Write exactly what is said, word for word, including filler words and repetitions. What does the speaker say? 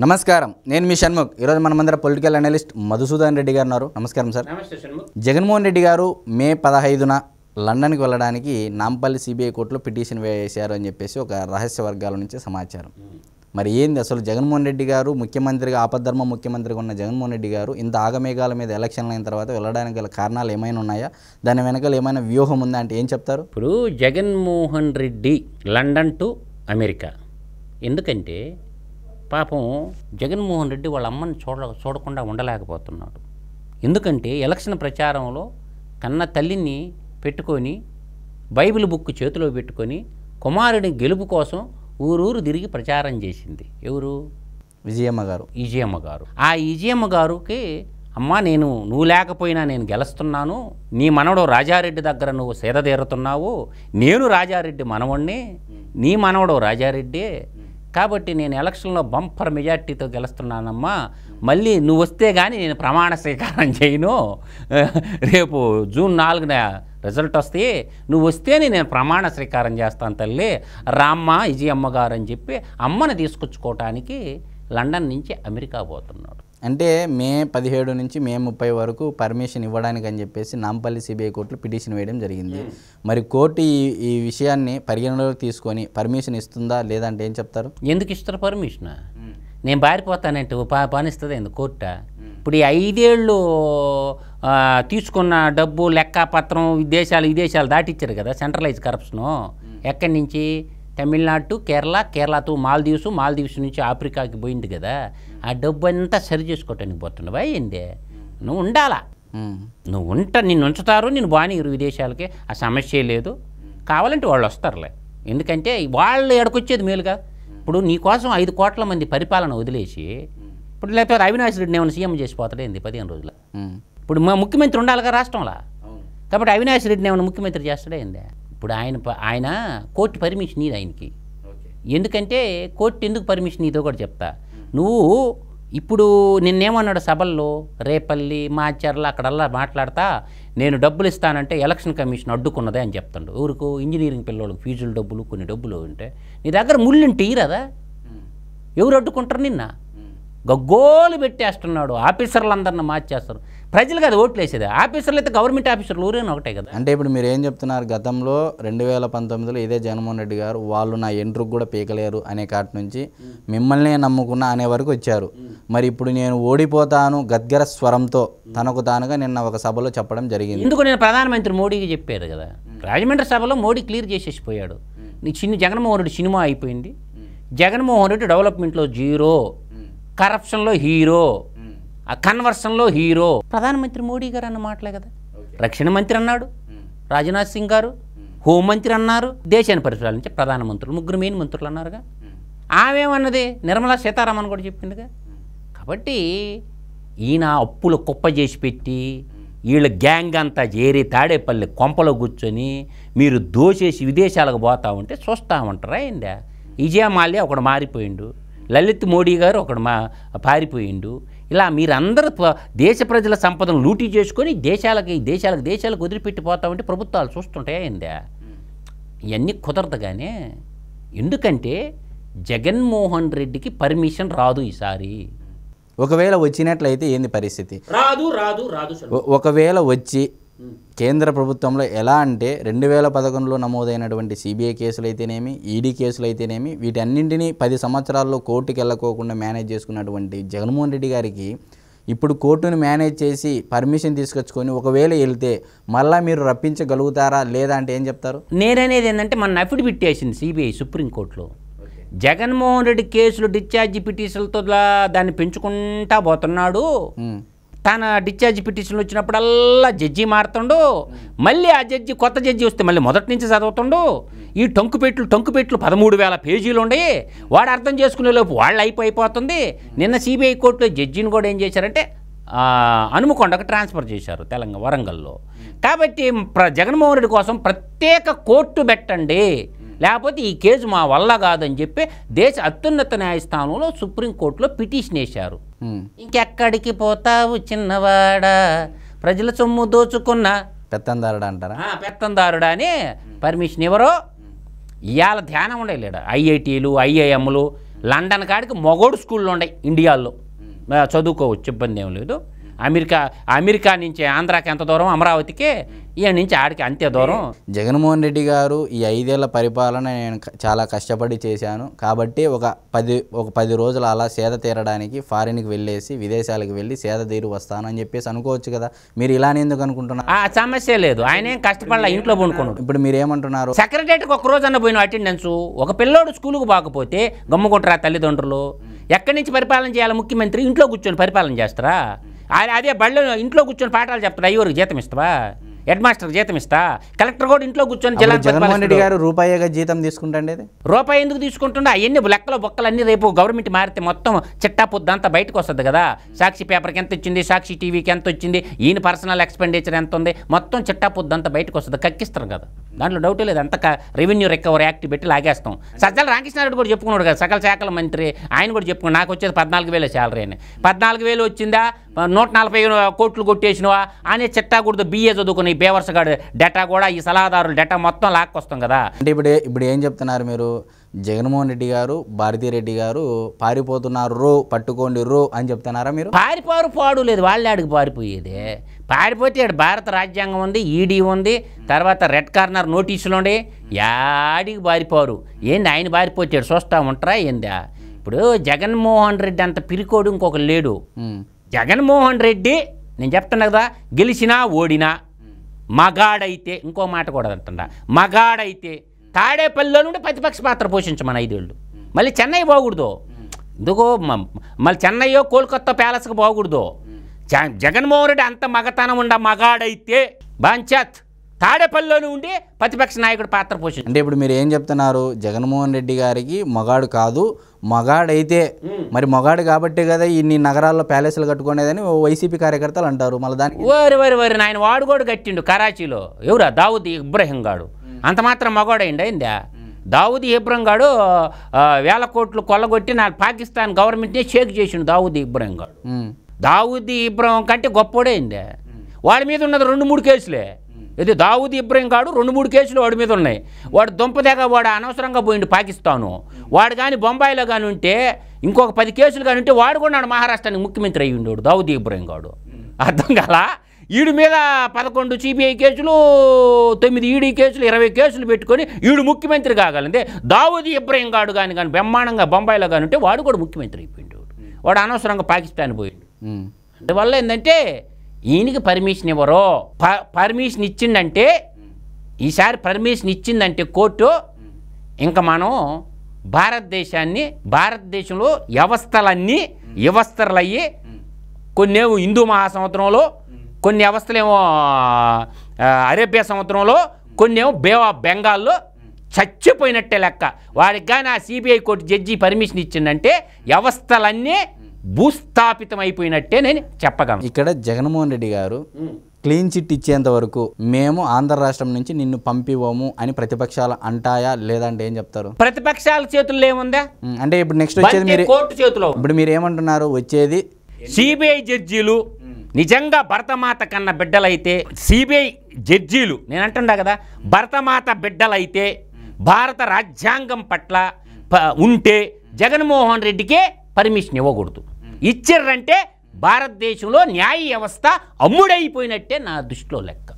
నమస్కారం, నేను మీ షణ్ముఖ్. ఈరోజు మనమందరం పొలిటికల్ అనలిస్ట్ మధుసూదన్ రెడ్డి గారు ఉన్నారు. నమస్కారం సార్. నమస్తే షణ్ముఖ్. జగన్మోహన్ రెడ్డి గారు మే పదహైదున లండన్కి వెళ్ళడానికి నాంపల్లి సిబిఐ కోర్టులో పిటిషన్ వేశారు అని చెప్పేసి ఒక రహస్య వర్గాల నుంచి సమాచారం. మరి ఏంది అసలు జగన్మోహన్ రెడ్డి గారు ముఖ్యమంత్రిగా, ఆపద్ధర్మ ముఖ్యమంత్రిగా ఉన్న జగన్మోహన్ రెడ్డి గారు ఇంత ఆగమేఘాల మీద ఎలక్షన్లు అయిన తర్వాత వెళ్ళడానికి గల కారణాలు ఏమైనా ఉన్నాయా? దాని వెనకాల ఏమైనా వ్యూహం ఉందా అంటే ఏం చెప్తారు? ఇప్పుడు Jaganmohan Reddy London to America ఎందుకంటే పాపం జగన్మోహన్ రెడ్డి వాళ్ళ అమ్మని చూడ చూడకుండా ఉండలేకపోతున్నాడు. ఎందుకంటే ఎలక్షన్ ప్రచారంలో కన్న తల్లిని పెట్టుకొని బైబిల్ బుక్ చేతిలో పెట్టుకొని కుమారుడి గెలుపు కోసం ఊరూరు తిరిగి ప్రచారం చేసింది ఎవరు? విజయమ్మ గారు. విజయమ్మ గారు. ఆ విజయమ్మ గారికి అమ్మ నేను నువ్వు లేకపోయినా నేను గెలుస్తున్నాను, నీ మనవడు రాజారెడ్డి దగ్గర నువ్వు సేద తీరుతున్నావు, నేను రాజారెడ్డి మనవడిని, నీ మనవడు రాజారెడ్డి, కాబట్టి నేను ఎలక్షన్లో బంపర్ మెజార్టీతో గెలుస్తున్నానమ్మా, మళ్ళీ నువ్వు వస్తే కానీ నేను ప్రమాణ స్వీకారం చేయను, రేపు జూన్ నాలుగున రిజల్ట్ వస్తే నువ్వు వస్తేనే నేను ప్రమాణ స్వీకారం చేస్తాను తల్లి, రామ్మ విజయమ్మ గారు అని చెప్పి అమ్మని తీసుకొచ్చుకోవటానికి లండన్ నుంచి అమెరికా పోతున్నాడు. అంటే మే పదిహేడు నుంచి మే ముప్పై వరకు పర్మిషన్ ఇవ్వడానికి అని చెప్పేసి నాంపల్లి సిబిఐ కోర్టులో పిటిషన్ వేయడం జరిగింది. మరి కోర్టు ఈ ఈ విషయాన్ని పరిగణలోకి తీసుకొని పర్మిషన్ ఇస్తుందా లేదంటే ఏం చెప్తారు? ఎందుకు ఇస్తారు పర్మిషన్? నేను బారిపోతానంటే పా పనిస్తుంది ఎందుకు కోర్ట? ఇప్పుడు ఈ ఐదేళ్ళు తీసుకున్న డబ్బు లెక్కపత్రం విదేశాలు విదేశాలు దాటిచ్చారు కదా, సెంట్రలైజ్ కరప్షను. ఎక్కడి నుంచి? Tamil Nadu to Kerala, Kerala to Maldives, Maldives నుంచి ఆఫ్రికాకి పోయింది కదా, ఆ డబ్బు అంతా సరి చేసుకోవటానికి పోతున్నావా ఏంది? నువ్వు ఉండాలా, నువ్వు ఉంట నిన్ను ఉంచుతారు, నేను బానిరు విదేశాలకి, ఆ సమస్య లేదు. కావాలంటే వాళ్ళు వస్తారులే, ఎందుకంటే వాళ్ళు ఎడకొచ్చేది మేలుగా. ఇప్పుడు నీకోసం ఐదు కోట్ల మంది పరిపాలన వదిలేసి ఇప్పుడు లేకపోతే అవినాష్ రెడ్డిని ఏమైనా సీఎం చేసిపోతాడు ఏంది పదిహేను రోజులు? ఇప్పుడు మా ముఖ్యమంత్రి ఉండాలిగా రాష్ట్రంలో, కాబట్టి అవినాష్ రెడ్డిని ఏమైనా ముఖ్యమంత్రి చేస్తాడే ఏంది? ఇప్పుడు ఆయన ఆయన కోర్టు పర్మిషన్ ఇది ఆయనకి. ఎందుకంటే కోర్టు ఎందుకు పర్మిషన్ ఇదో కూడా చెప్తా. నువ్వు ఇప్పుడు నిన్నేమన్నాడు సభల్లో, రేపల్లి మాచర్ల అక్కడల్లా మాట్లాడతా నేను డబ్బులు ఇస్తానంటే ఎలక్షన్ కమిషన్ అడ్డుకున్నదే అని చెప్తాడు. ఊరికి ఇంజనీరింగ్ పిల్లలకు ఫీజులు డబ్బులు కొన్ని డబ్బులు ఉంటే నీ దగ్గర ముళ్ళుంటే ఇరదా? ఎవరు అడ్డుకుంటారు నిన్న? గగ్గోలు పెట్టేస్తున్నాడు, ఆఫీసర్లందరిని మార్చేస్తారు. ప్రజలు కదా ఓట్లు వేసేది, ఆఫీసర్లు అయితే గవర్నమెంట్ ఆఫీసర్లు ఊరేనా ఒకటే కదా. అంటే ఇప్పుడు మీరు ఏం చెప్తున్నారు? గతంలో రెండు వేల పంతొమ్మిదిలో ఇదే జగన్మోహన్ రెడ్డి గారు వాళ్ళు నా ఎంట్రుకు కూడా పీకలేరు అనే కాటి నుంచి మిమ్మల్నే నమ్ముకున్నా అనే వరకు వచ్చారు. మరి ఇప్పుడు నేను ఓడిపోతాను గద్గర స్వరంతో తనకు తానుగా నిన్న ఒక సభలో చెప్పడం జరిగింది. ఎందుకు నేను ప్రధానమంత్రి మోడీకి చెప్పారు కదా, రాజమండ్రి సభలో మోడీ క్లియర్ చేసేసిపోయాడు. నీ చిన్న జగన్మోహన్ రెడ్డి సినిమా అయిపోయింది, జగన్మోహన్ రెడ్డి డెవలప్మెంట్లో జీరో, కరప్షన్లో హీరో, ఆ కన్వర్షన్లో హీరో. ప్రధానమంత్రి మోడీ గారు అన్న మాటలే కదా. రక్షణ మంత్రి అన్నాడు రాజ్నాథ్ సింగ్ గారు, హోంమంత్రి అన్నారు, దేశాన్ని పరిపాలించే ప్రధానమంత్రులు, ముగ్గురు మెయిన్ మంత్రులు అన్నారుగా. ఆమెమన్నది నిర్మలా సీతారామన్ కూడా చెప్పిందిగా. కాబట్టి ఈయన అప్పులు కుప్ప చేసి పెట్టి వీళ్ళ గ్యాంగ్ అంతా చేరి తాడేపల్లి కొంపలో కూర్చొని మీరు దోచేసి విదేశాలకు పోతా ఉంటే చూస్తూ ఉంటారా ఏందా? విజయ మాల్యా ఒకడు మారిపోయిండు, లలిత్ మోడీ గారు ఒకడు మా పారిపోయిండు. ఇలా మీరందరూ దేశ ప్రజల సంపదను లూటీ చేసుకొని దేశాలకి దేశాలకు దేశాలకు వదిలిపెట్టిపోతా ఉంటే ప్రభుత్వాలు చూస్తుంటాయా ఏందా? ఇవన్నీ కుదరదు. కానీ ఎందుకంటే జగన్మోహన్ రెడ్డికి పర్మిషన్ రాదు ఈసారి. ఒకవేళ వచ్చినట్లయితే ఏంది పరిస్థితి? రాదు రాదు రాదు ఒకవేళ వచ్చి కేంద్ర ప్రభుత్వంలో ఎలా అంటే రెండు వేల పదకొండులో నమోదైనటువంటి సిబిఐ కేసులు అయితేనేమి, ఈడీ కేసులు అయితేనేమి, వీటన్నింటినీ పది సంవత్సరాల్లో కోర్టుకి వెళ్ళకోకుండా మేనేజ్ చేసుకున్నటువంటి జగన్మోహన్ రెడ్డి గారికి ఇప్పుడు కోర్టును మేనేజ్ చేసి పర్మిషన్ తీసుకొచ్చుకొని ఒకవేళ వెళ్తే మళ్ళీ మీరు రప్పించగలుగుతారా లేదా అంటే ఏం చెప్తారు? నేననేది ఏంటంటే మన అఫిడవిట్ వేసింది సిబిఐ సుప్రీంకోర్టులో, జగన్మోహన్ రెడ్డి కేసులు డిశ్చార్జ్ పిటిషన్లతో దాన్ని పెంచుకుంటా పోతున్నాడు. తన డిశ్చార్జ్ పిటిషన్ వచ్చినప్పుడల్లా జడ్జి మారుతుండు, మళ్ళీ ఆ జడ్జి కొత్త జడ్జి వస్తే మళ్ళీ మొదటి నుంచి చదువుతుండు. ఈ టొంకుపెట్లు టొంకుపెట్లు పదమూడు వేల పేజీలు ఉండి వాడు అర్థం చేసుకునే లోపు వాళ్ళు అయిపోయిపోతుంది. నిన్న సిబిఐ కోర్టులో జడ్జిని కూడా ఏం చేశారంటే హనుమకొండకు ట్రాన్స్ఫర్ చేశారు తెలంగాణ వరంగల్లో. కాబట్టి ప్ర జగన్మోహన్ రెడ్డి కోసం ప్రత్యేక కోర్టు పెట్టండి, లేకపోతే ఈ కేసు మా వల్ల కాదని చెప్పి దేశ అత్యున్నత న్యాయస్థానంలో సుప్రీంకోర్టులో పిటిషన్ వేశారు. ఇంకెక్కడికి పోతావు చిన్నవాడా, ప్రజల సొమ్ము దోచుకున్న పెత్తందారుడా అంటారా? పెత్తందారుడా అని పర్మిషన్ ఎవరో ఇవాళ ధ్యానం ఉండలేడు. ఐఐటీలు ఐఐఎంలు లండన్ కాడికి మొగోడు స్కూళ్ళు ఉన్నాయి ఇండియాలో, చదువుకోవచ్చు, ఇబ్బంది ఏం లేదు. అమెరికా అమెరికా నుంచి ఆంధ్రాకి ఎంత దూరం, అమరావతికి ఈయన నుంచి ఆడికి అంతే దూరం. జగన్మోహన్ రెడ్డి గారు ఈ ఐదేళ్ల పరిపాలన నేను చాలా కష్టపడి చేశాను కాబట్టి ఒక పది ఒక పది రోజులు అలా సేద తీరడానికి ఫారిన్కి వెళ్ళేసి విదేశాలకు వెళ్ళి సేద తీరు వస్తాను అని చెప్పేసి అనుకోవచ్చు కదా. మీరు ఇలానే ఎందుకు అనుకుంటున్నారు? ఆ సమస్య లేదు, ఆయన ఏం కష్టపడాల, ఇంట్లో పండుకున్నాడు. ఇప్పుడు మీరు ఏమంటున్నారు? సెక్రటరీకి ఒక రోజు అన్న పోయిన అటెండెన్స్, ఒక పిల్లోడు స్కూల్కి పోకపోతే గమ్ముకుంటారా తల్లిదండ్రులు? ఎక్కడి నుంచి పరిపాలన చేయాలి ముఖ్యమంత్రి? ఇంట్లో కూర్చొని పరిపాలన చేస్తారా? అదే బళ్ళు ఇంట్లో కూర్చొని పాఠాలు చెప్తారా? అయ్యోరికి జీతం ఇస్తావా? హెడ్ మాస్టర్ జీతం ఇస్తా? కలెక్టర్ కూడా ఇంట్లో కూర్చొని జిల్లా జగన్మోహన్ రెడ్డి గారు రూపాయిగా జీతం తీసుకుంటండి. రూపాయి ఎందుకు తీసుకుంటుండే? అవన్నీ లెక్కల బొక్కలు అన్నీ రేపు గవర్నమెంట్ మారితే మొత్తం చిట్టా పొద్దంతా బయటకు వస్తుంది కదా. సాక్షి పేపర్కి ఎంత వచ్చింది, సాక్షి టీవీకి ఎంత వచ్చింది, ఈయన పర్సనల్ ఎక్స్పెండిచర్ ఎంత ఉంది, మొత్తం చిట్టా పొద్దంతా బయటకు వస్తుంది, కక్కిస్తారు కదా, దాంట్లో డౌటే లేదు. అంత రెవెన్యూ రికవరీ యాక్ట్ పెట్టి లాగేస్తాం. సజ్జల రామకృష్ణారెడ్డి కూడా చెప్పుకున్నాడు కదా, సకల శాఖల మంత్రి, ఆయన కూడా చెప్పుకున్నాడు నాకు వచ్చేది పద్నాలుగు వేల శాలరీ అని. పద్నాలుగు వేలు వచ్చిందా, నూట నలభై కోట్లు కొట్టేసినవా అనే చిట్టా కూడా బిఏ చదువుకుని బేవర్సగాడు డేటా కూడా ఈ సలహాదారులు డేటా మొత్తం లాక్కొస్తాం కదా. అంటే ఇప్పుడు ఇప్పుడు ఏం చెప్తున్నారు మీరు? జగన్మోహన్ రెడ్డి గారు భారతీరెడ్డి గారు పారిపోతున్నారు రో పట్టుకోండి రో అని చెప్తున్నారా మీరు? పారిపోరు పాడు లేదు, వాళ్ళే ఆడికి పారిపోయేది. పారిపోతే ఇక్కడ భారత రాజ్యాంగం ఉంది, ఈడీ ఉంది, తర్వాత రెడ్ కార్నర్ నోటీసులు ఉండే, యాడికి పారిపోరు. ఏంది ఆయన పారిపోతాడు చూస్తా ఉంటారా ఏందా? ఇప్పుడు జగన్మోహన్ రెడ్డి అంత పిరికోడు ఇంకొక లేడు. జగన్మోహన్ రెడ్డి నేను చెప్తున్నా కదా, గెలిచినా ఓడినా మగాడైతే, ఇంకో మాట కూడా అంటున్నా, మగాడైతే తాడేపల్లిలో నుండి ప్రతిపక్ష పాత్ర పోషించమని ఐదేళ్ళు. మళ్ళీ చెన్నై పోకూడదు, ఎందుకో మళ్ళీ చెన్నైయో కోల్కత్తా ప్యాలెస్కి పోకూడదు. జగన్మోహన్ రెడ్డి అంత మగతనం ఉండ మగాడైతే బాంచాత్ తాడేపల్లిలోనే ఉండి ప్రతిపక్ష నాయకుడు పాత్ర పోషించు. అంటే ఇప్పుడు మీరు ఏం చెప్తున్నారు? జగన్మోహన్ రెడ్డి గారికి మగాడు కాదు, మగాడైతే, మరి మగాడు కాబట్టే కదా ఇన్ని నగరాల్లో ప్యాలెస్లు కట్టుకునేదని వైసీపీ కార్యకర్తలు అంటారు. మళ్ళీ దానికి వరి వరి వరి నాయన వాడు కూడా కట్టిండు కరాచీలో. ఎవరా? దావుద్ ఇబ్రహీం గాడు. అంత మాత్రం మగాడైండి అయిందా? దావుద్ ఇబ్రహీం గాడు వేల కోట్లు కొల్లగొట్టి నా పాకిస్తాన్ గవర్నమెంట్నే షేక్ చేసిండు దావుద్ ఇబ్రహీం గాడు. దావుద్ ఇబ్రహీం కంటే గొప్పోడే అయిందా? వాడి మీద ఉన్నది రెండు మూడు కేసులే. ఇది దావుద్ ఇబ్రహీం గాడు రెండు మూడు కేసులు వాడి మీద ఉన్నాయి. వాడు దుంపదేగా వాడు అనవసరంగా పోయిండు పాకిస్తాను. వాడు కానీ బొంబాయిలో కానీ ఉంటే, ఇంకొక పది కేసులు కానీ ఉంటే వాడు కూడా నాడు మహారాష్ట్రానికి ముఖ్యమంత్రి అయ్యి ఉండేవాడు దావుద్ ఇబ్రహీం గాడు. అర్థం కాలా? ఈడు మీద పదకొండు సిబిఐ కేసులు, తొమ్మిది ఈడీ కేసులు, ఇరవై కేసులు పెట్టుకొని ఈడు ముఖ్యమంత్రి కాగలంటే, దావుద్ ఇబ్రహీం గాడు కానీ కానీ బ్రహ్మాండంగా బొంబాయిలో కానీ ఉంటే వాడు కూడా ముఖ్యమంత్రి అయిపోయిండు. వాడు అనవసరంగా పాకిస్తాన్ పోయిండు. అందువల్ల ఏంటంటే ఈయనకి పర్మిషన్ ఇవ్వరు. ప పర్మిషన్ ఇచ్చిందంటే ఈసారి పర్మిషన్ ఇచ్చిందంటే కోర్టు, ఇంకా మనం భారతదేశాన్ని, భారతదేశంలో వ్యవస్థలన్నీ వ్యవస్థలయ్యి, కొన్నేమో హిందూ మహాసముద్రంలో, కొన్ని వ్యవస్థలేమో అరేబియా సముద్రంలో, కొన్నేమో బే ఆఫ్ బెంగాల్లో చచ్చిపోయినట్టే లెక్క. వాడికి కానీ ఆ సిబిఐ కోర్టు జడ్జి పర్మిషన్ ఇచ్చిందంటే వ్యవస్థలన్నీ భూస్థాపితం అయిపోయినట్టే నేను చెప్పగలను. ఇక్కడ జగన్మోహన్ రెడ్డి గారు క్లీన్ చిట్ ఇచ్చేంత వరకు మేము ఆంధ్ర రాష్ట్రం నుంచి నిన్ను పంపివ్వము అని ప్రతిపక్షాలు అంటాయా లేదంటే ఏం చెప్తారు? ప్రతిపక్షాల చేతుల్లో ఏముందా అంటే ఇప్పుడు నెక్స్ట్ వచ్చేది మీరు కోర్టు చేతిలో. ఇప్పుడు మీరు ఏమంటున్నారు? వచ్చేది సిబిఐ జడ్జీలు నిజంగా భరతమాత కన్నా బిడ్డలైతే, సిబిఐ జడ్జీలు నేను అంటున్నా కదా, భరతమాత బిడ్డలైతే భారత రాజ్యాంగం పట్ల ఉంటే జగన్మోహన్ రెడ్డికే పర్మిషన్ ఇవ్వకూడదు. ఇచ్చిర్రంటే భారతదేశంలో న్యాయ వ్యవస్థ అమ్ముడైపోయినట్టే నా దృష్టిలో లెక్క.